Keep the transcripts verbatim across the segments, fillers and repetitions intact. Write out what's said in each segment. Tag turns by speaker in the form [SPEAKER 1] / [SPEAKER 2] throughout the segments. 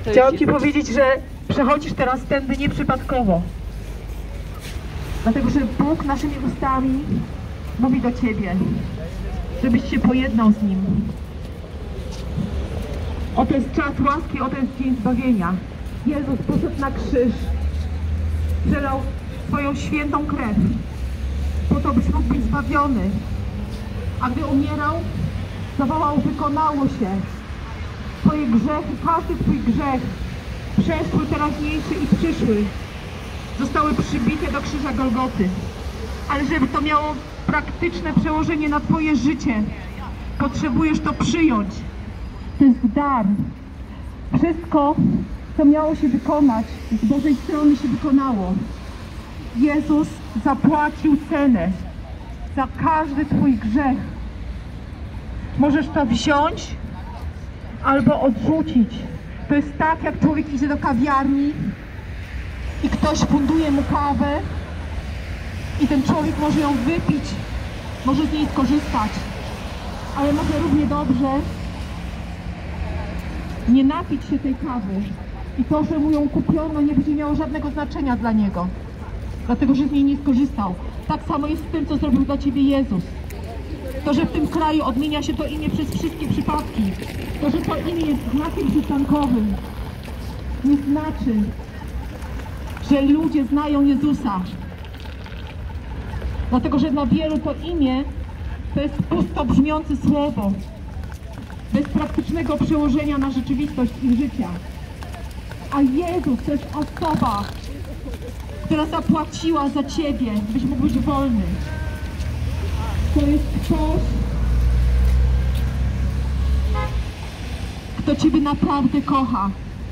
[SPEAKER 1] Chciałam Ci powiedzieć, że przechodzisz teraz tędy nieprzypadkowo. Dlatego, że Bóg naszymi ustami mówi do Ciebie, żebyś się pojednał z Nim. Oto jest czas łaski, oto jest dzień zbawienia. Jezus poszedł na krzyż, przelał swoją świętą krew, po to, byś mógł być zbawiony. A gdy umierał, zawołał: wykonało się. Twoje grzechy, każdy Twój grzech, przeszły, teraźniejszy i przyszły, zostały przybite do krzyża Golgoty. Ale żeby to miało praktyczne przełożenie na Twoje życie, potrzebujesz to przyjąć. To jest dar. Wszystko, co miało się wykonać, z Bożej strony się wykonało. Jezus zapłacił cenę za każdy Twój grzech. Możesz to wziąć albo odrzucić. To jest tak, jak człowiek idzie do kawiarni i ktoś funduje mu kawę i ten człowiek może ją wypić, może z niej skorzystać, ale może równie dobrze nie napić się tej kawy i to, że mu ją kupiono, nie będzie miało żadnego znaczenia dla niego, dlatego że z niej nie skorzystał. Tak samo jest z tym, co zrobił dla Ciebie Jezus. To, że w tym kraju odmienia się to imię przez wszystkie przypadki, to, że to imię jest znakiem przystankowym, nie znaczy, że ludzie znają Jezusa. Dlatego, że dla wielu to imię to jest pusto brzmiące słowo, bez praktycznego przełożenia na rzeczywistość ich życia. A Jezus to jest osoba, która zapłaciła za Ciebie, byś mógł być wolny. To jest ktoś, kto Ciebie naprawdę kocha.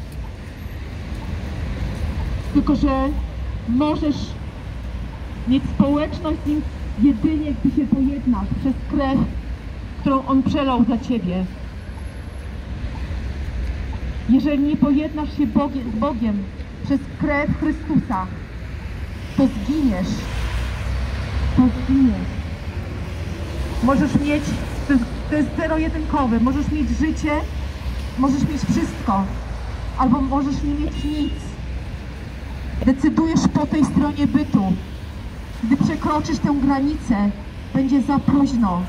[SPEAKER 1] Tylko że możesz mieć społeczność z Nim jedynie, gdy się pojednasz przez krew, którą On przelał za Ciebie. Jeżeli nie pojednasz się Bogiem, z Bogiem przez krew Chrystusa, to zginiesz. To zginiesz. Możesz mieć, to jest, to jest zero-jedynkowe, możesz mieć życie, możesz mieć wszystko, albo możesz nie mieć nic. Decydujesz po tej stronie bytu. Gdy przekroczysz tę granicę, będzie za późno.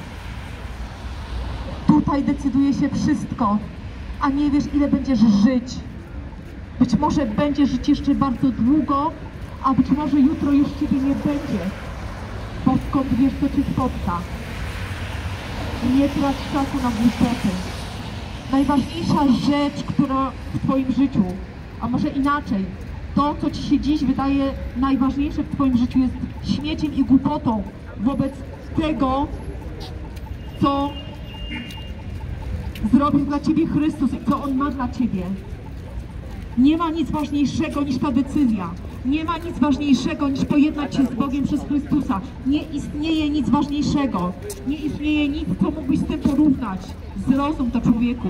[SPEAKER 1] Tutaj decyduje się wszystko, a nie wiesz, ile będziesz żyć. Być może będziesz żyć jeszcze bardzo długo, a być może jutro już Ciebie nie będzie, bo skąd wiesz, co Cię spotka. Nie trać czasu na głupoty. Najważniejsza rzecz, która w Twoim życiu, a może inaczej, to, co Ci się dziś wydaje najważniejsze w Twoim życiu, jest śmieciem i głupotą wobec tego, co zrobił dla Ciebie Chrystus i co On ma dla Ciebie. Nie ma nic ważniejszego niż ta decyzja. Nie ma nic ważniejszego niż pojednać się z Bogiem przez Chrystusa. Nie istnieje nic ważniejszego. Nie istnieje nic, co mógłbyś z tym porównać. Zrozum to, człowieku.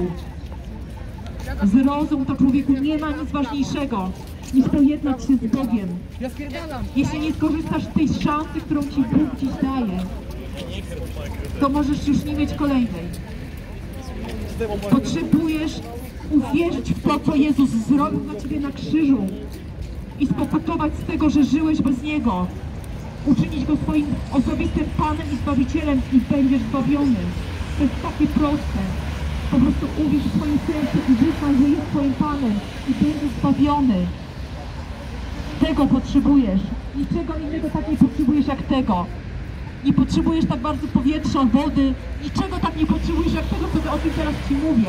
[SPEAKER 1] Zrozum to, człowieku. Nie ma nic ważniejszego niż pojednać się z Bogiem. Jeśli nie skorzystasz z tej szansy, którą Ci Bóg dziś daje, to możesz już nie mieć kolejnej. Potrzebujesz uwierzyć w to, co Jezus zrobił dla Ciebie na krzyżu i spokutować z tego, że żyłeś bez Niego. Uczynić Go swoim osobistym Panem i Zbawicielem i będziesz zbawiony. To jest takie proste. Po prostu uwierz w swoim sercu i wyznaj, że jest Twoim Panem i będziesz zbawiony. Tego potrzebujesz. Niczego innego tak nie potrzebujesz jak tego. Nie potrzebujesz tak bardzo powietrza, wody. Niczego tak nie potrzebujesz jak tego, co o tym teraz Ci mówię.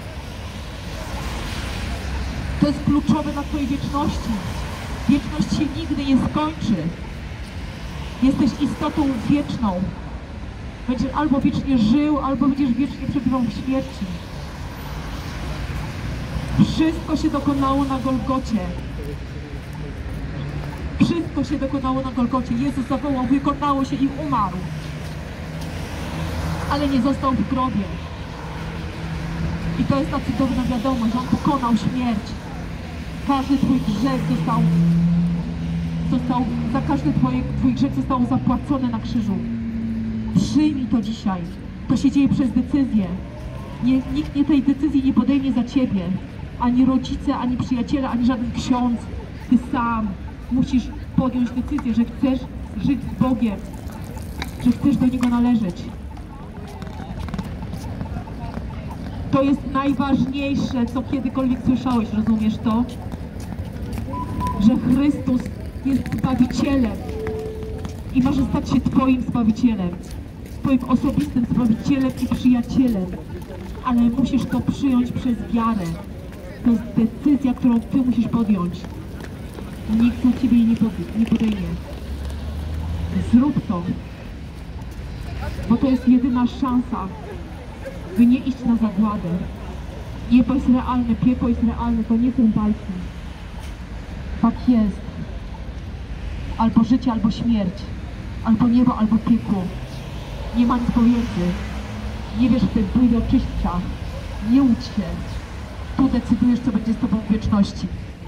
[SPEAKER 1] To jest kluczowe dla Twojej wieczności. Wieczność się nigdy nie skończy. Jesteś istotą wieczną. Będziesz albo wiecznie żył, albo będziesz wiecznie przebywał w śmierci. Wszystko się dokonało na Golgocie. Wszystko się dokonało na Golgocie. Jezus zawołał, wykonało się i umarł. Ale nie został w grobie. I to jest ta cudowna wiadomość, że On pokonał śmierć. Każdy Twój grzech został, został za każdy twój, twój grzech został zapłacony na krzyżu. Przyjmij to dzisiaj. To się dzieje przez decyzję. Nie, nikt nie tej decyzji nie podejmie za Ciebie. ani rodzice, ani przyjaciele, ani żaden ksiądz. Ty sam musisz podjąć decyzję, że chcesz żyć z Bogiem, że chcesz do Niego należeć. To jest najważniejsze, co kiedykolwiek słyszałeś, rozumiesz to? Że Chrystus jest Zbawicielem i może stać się Twoim Zbawicielem, Twoim osobistym Zbawicielem i przyjacielem, ale musisz to przyjąć przez wiarę. To jest decyzja, którą Ty musisz podjąć. Nikt za Ciebie jej nie, pod, nie podejmie. Zrób to, bo to jest jedyna szansa, by nie iść na zagładę. Niebo jest realne, piekło jest realne, to nie są bajki. Tak jest. Albo życie, albo śmierć. Albo niebo, albo piekło. Nie ma nic pomiędzy. Nie wiesz w tym błynie oczyścia. Nie łudź się. Tu decydujesz, co będzie z Tobą w wieczności.